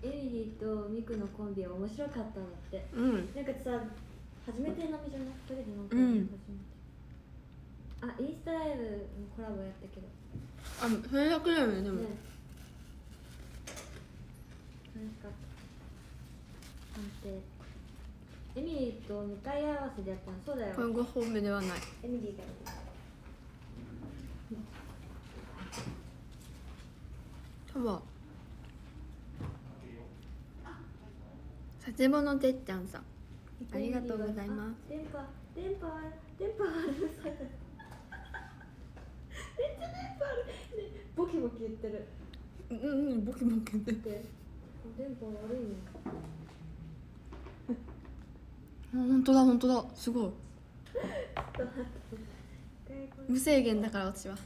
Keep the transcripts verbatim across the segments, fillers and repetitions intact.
エミリーとミクのコンビは面白かったんだって。 うん。 なんかさ、初めてのみじゃなくて、なんか初めて、 うん、 あ、インスタライブのコラボやったけど、 あ、それだけだよね。でも、 ね、楽しかった。判定エミリーと向かい合わせでやったの。そうだよ、 これごほんめではない。 エミリーがいる。 たば佐世保のてっちゃんさん、ありがとうございます。 電波電波電波あるさめっちゃ電波ある、ね、ボキボキ言ってる。 うんうん、ボキボキ言ってて電波悪いね。 あ、本当だ本当だ、すごい。無制限だから私は。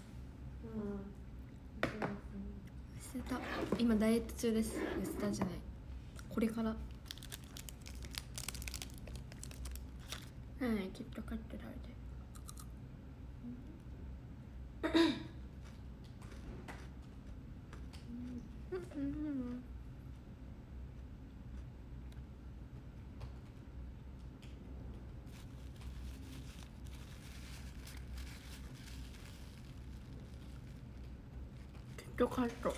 痩せた。今ダイエット中です。痩せたんじゃない、これから。はい、キットカット食べて。うんうんうん。キットカット。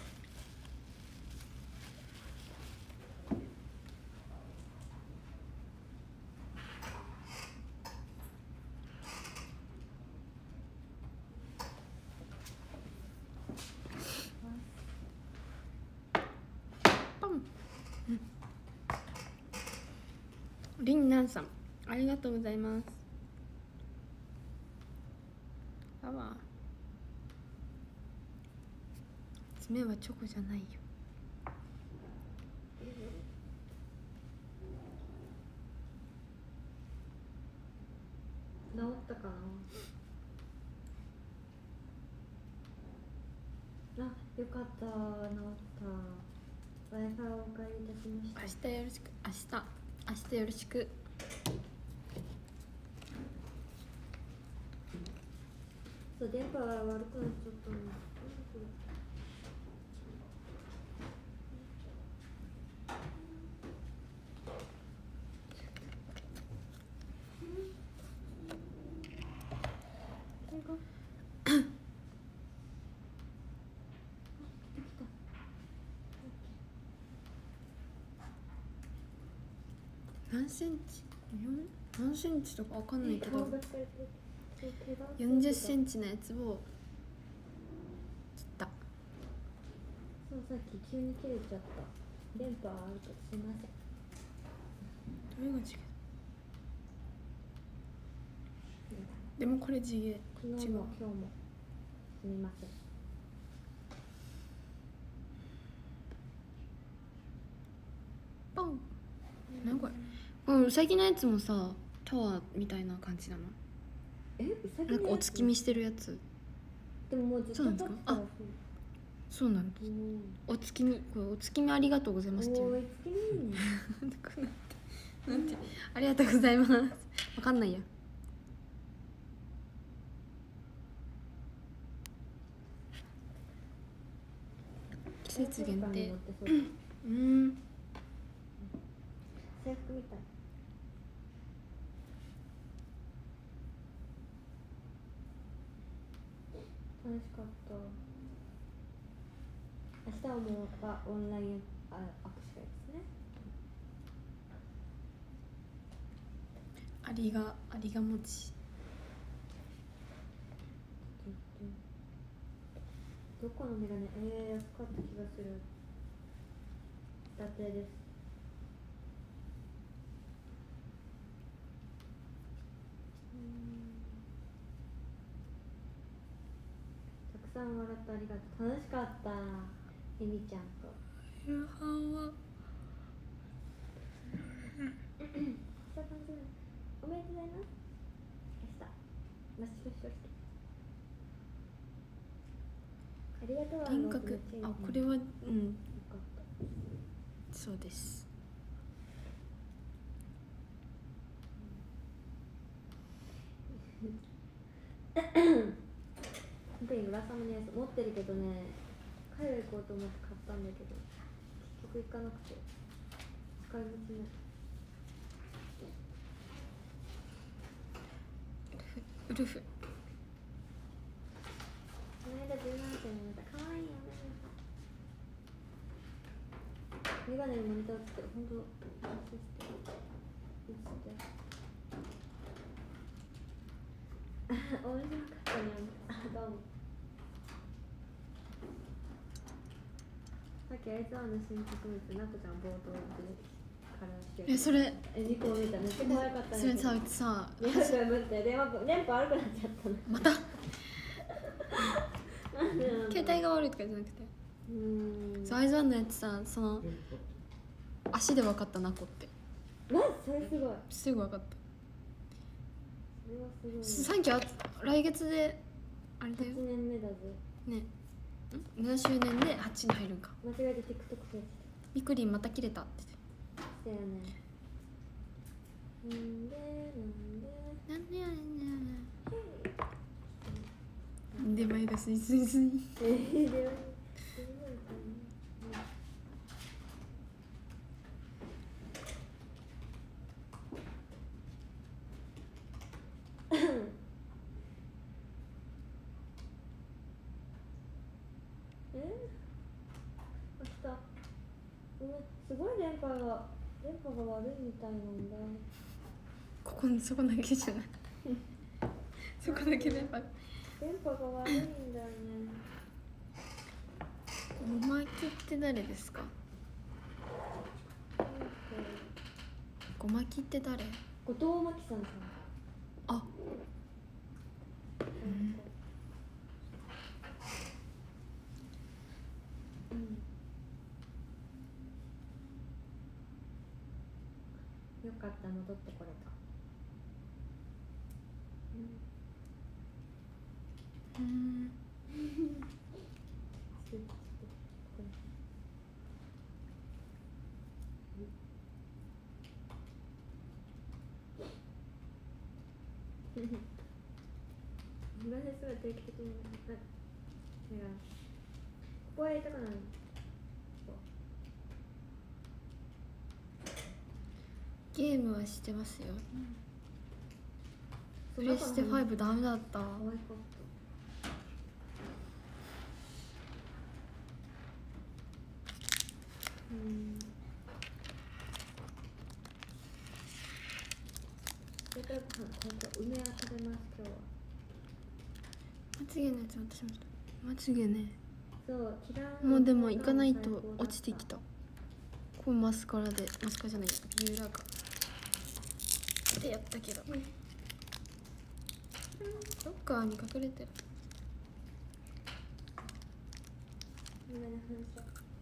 りんなんさん、ありがとうございます。あわ、爪はチョコじゃないよ。 治ったかな。あ、よかった、治った。Wi-Fi をお借りいたしました。 明日よろしく。明日明日よろしく。 そう、電波が悪くなっちゃったの。 何センチ？何センチとかわかんないけど、よんじゅっセンチのやつを切った。 そう、さっき急に切れちゃった。電波あるとすいません。 どれが違う？でもこれ地毛。 昨日も今日もすみません。 ポン。何これ？うん、うさぎのやつもさ、タワーみたいな感じなの？ え、うさぎのやつ？ なんかお月見してるやつ。 でももうずっと経ってたら。 あ、そうなんです。お月見、これお月見ありがとうございますっていう。 お月見なんて、ありがとうございます。わかんないや。季節限定。うん。 制服みたい。楽しかった。明日はもうオンラインあ握手会ですね。 ありがありがもち。 どこのメガネ？えー、安かった気がする。伊達です。たくさん笑ったありがとう。楽しかった。えみちゃんと。 夕飯は。 おめでとうございます。明日。マッシュルシュして。ありがとう。 輪郭。あ、これは、うん。そうです。本当に浦様のやつ持ってるけどね、海外行こうと思って買ったんだけど、 局行かなくて使い道ね。 ウルフ。 この間じゅうななさいになった。かわいいよね。メガネにモニターつけて、ほんといつって面白かったね。あ、どうも。さっきあいつらの新作見て、なこちゃん冒頭でからしてえ、それえ、にこ見た。めっちゃ可愛かったね。 それさ、うちさ、 電波がぶって電波電波悪くなっちゃったの。 またなんでなんだろう。 携帯が悪いとかじゃなくて、 うーん。 そう、アイズワンのやつさ、その足で分かったなこって。 マジそれすごい。 すぐ分かった。 それはすごいね。 サンキュー、来月であれだよはちねんめだぜ。 ね。んななしゅうねんではちに入るんか。 間違えて TikTok やってみくりんまた切れたってた。したよね。なんでなんで言って。なんでやねんなんでマイナスいすいすい。 えー、でもえあ、来た。ごめん、すごい電波が電波が悪いみたいなんだ。 ここそこだけじゃないそこだけ電波。 電波が悪いんだよね。 ごまきって誰ですか？ごまきって誰？ 後藤真希さんさん。 あ、 うん。よかった戻ってこれた。 うん。 なんですごい定期的にな違う。ここはやりたくないの。 ゲームはしてますよ。プレステファイブダメだった。 可愛かった。うん。それからご飯、こう梅は食べます。今日は。 まつげのやつ私もまつげね。 そう嫌い。 もうでも行かないと落ちてきた。こうマスカラでマスカラじゃないビューラーかでやったけど、うん、ロッカーに隠れてる。 メガネ反射。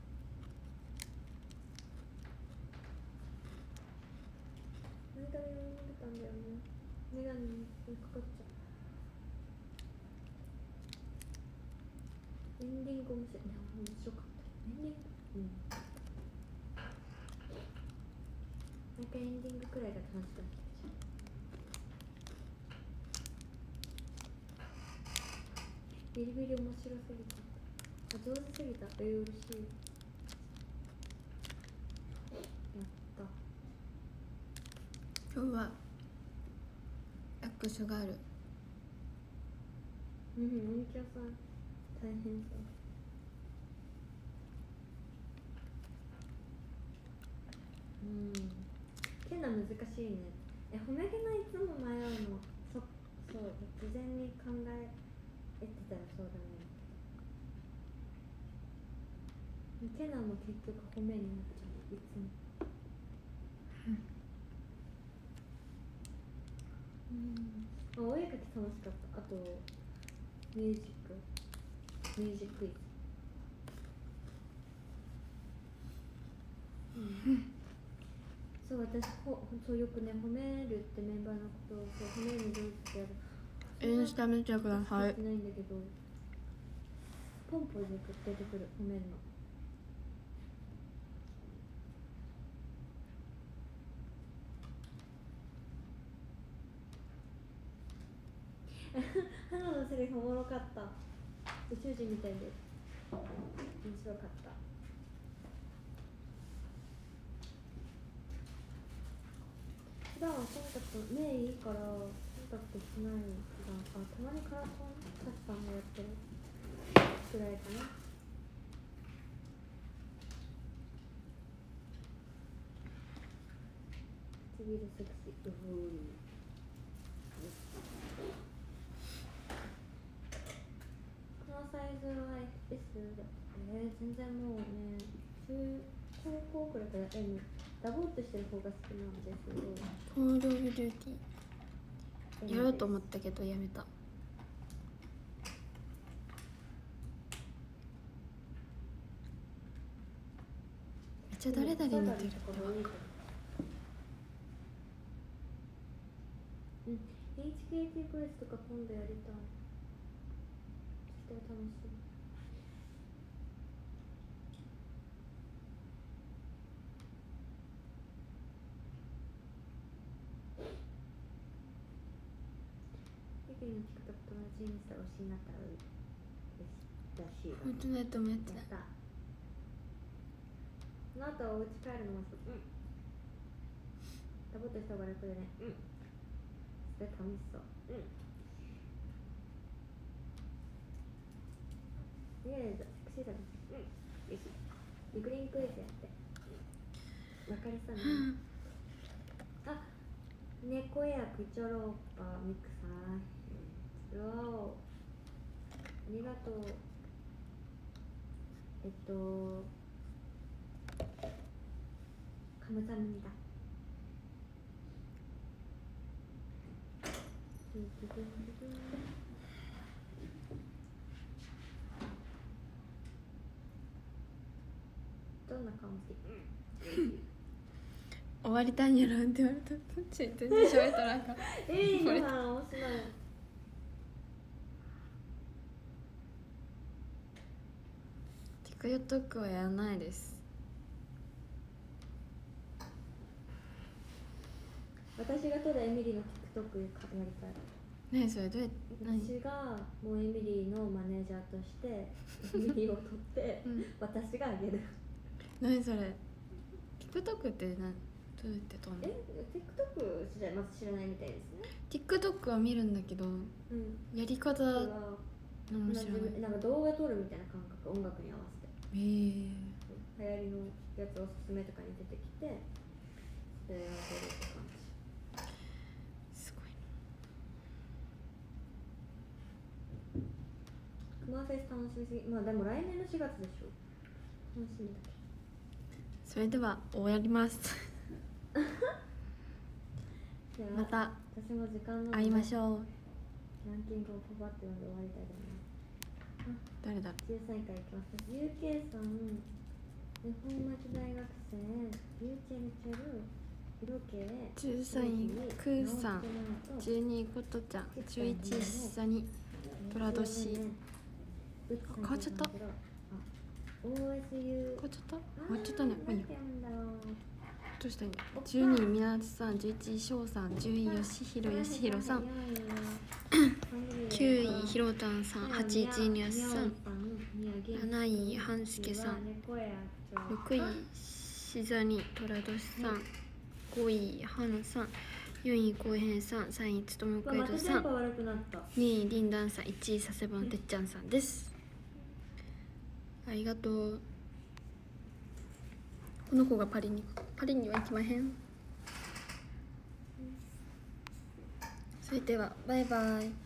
メガネ読んでたんだよね。メガネにかかっちゃう。エンディング面白いね。面白かった。エンディング。うん。なんかエンディングくらいが楽しかった。ビリビリ面白すぎた。あ、上手すぎた。えー、嬉しい。やった。 今日は握手がある。 うん、マニキュアさん大変そう。うん。ケナ難しいね。え、褒めげないつも迷うの。そ、そう、事前に考えてたらそうだね。ケナも結局褒めになっちゃう、いつも。うん。あ、お絵描き楽しかった。あとミュージックミュージックイズ。うん。そう、私ほそうよくね、褒めるってメンバーのことをそう褒めるの上手ってやる。 インスタ見てください。 してないんだけど、ポンポンで出てくる褒めるの。花のセリフおもろかった。宇宙人みたいで面白かった。 普段はコンタクト目いいからコンタクトしない普段。あ、たまにカラコンタスさんもやってるくらいかな。唇セクシー。うふー。このサイズは エス だ。えー、全然もうね、中高校くらいから エム。ダボっとしてる方が好きなんですけど。 コールオブデューティーやろうと思ったけどやめた。めっちゃ誰々似てるってわかる。うん、エイチケーティー ブレスとか今度やりたい。絶対楽しい。ユキの TikTok 友達インスタ推しになったら嬉しいらしい。フォートナイトもやってない。この後お家帰るのも好き。うん。ダボっとした方が楽でね。うん。それ楽しそう。うん。とりあえずセクシーさが好き。うん。よし。リグリンクイズやって。わかりそうね。あ、猫やクチョローパーミクサー。わお。ありがとう。えっと。カムサムニダ。どんな顔好き？終わりたいんやろって言われた。全然喋ったらなんかエリーの話面白い。TikTok はやらないです。私が撮るエミリーの TikTok やりたい。ねえ、それどうやって？私がもうエミリーのマネージャーとしてエミリーを撮って、うん、私があげる。何それ？ TikTok って何？どうやって撮るの？え、TikTok じゃまず知らないみたいですね。TikTok は見るんだけど、うん、やり方は何も知らない。なんか動画撮るみたいな感覚、音楽に合わせて。へえ。流行りのやつおすすめとかに出てきて、それを撮るって感じ。すごいな。クマフェス楽しみすぎ。まあでも来年のしがつでしょ。楽しみだけど。それでは終わります。また私も時間会いましょう。ランキングをパパって読んで終わりたいと思います。誰だ？じゅうさんいからいきます。ユーケー さん、日本町大学生、ユーチェルチェル、ヒロケイ、じゅうさんいクーさん、じゅうにいコトちゃん、じゅういちサニ、トラドシ。変わっちゃった。変わっちゃった？変わっちゃったね。もういいよ。どうしたらいいの？じゅうにいみなつさん、じゅういちいしょうさん、じゅういよしひろよしひろさん、きゅういひろたんさん、はちいちにやすさん、なないはんすけさん、ろくいしざにとらどしさん、ごいはなさん、よんいこうへいさん、さんいつともくえどさん、にいりんだんさん、いちいさせばんてっちゃんさんです。ありがとう。この子がパリにパリには行きまへん。それではバイバイ。